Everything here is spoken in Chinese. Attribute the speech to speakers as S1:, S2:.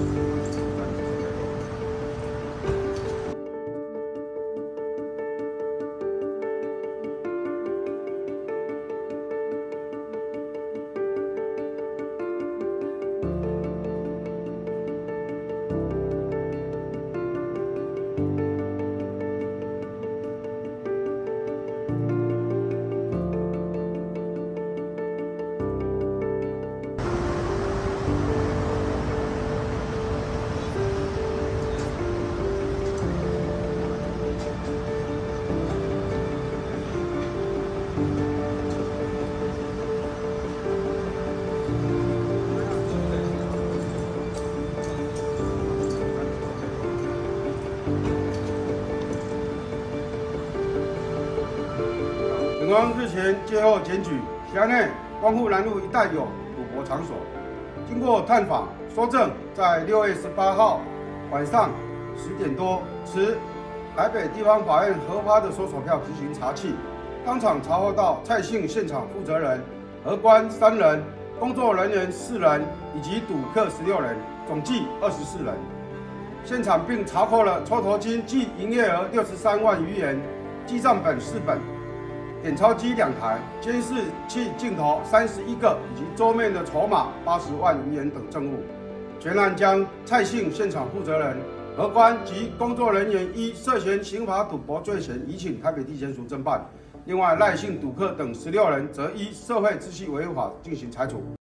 S1: 警方日前接获检举，辖内光复南路一带有赌博场所。经过探访搜证，在6月18号晚上10点多，持台北地方法院核发的搜索票执行查缉，当场查获到蔡姓现场负责人、荷官3人、工作人员4人以及赌客16人，总计24人。现场并查扣了抽头金计营业额63万余元，记账本4本。点钞机2台，监视器镜头31个，以及桌面的筹码80万余元等证物。全案将蔡姓现场负责人、荷官及工作人员依涉嫌刑法赌博罪嫌移请台北地检署侦办。另外赖姓赌客等16人则依社会秩序维护法进行裁处。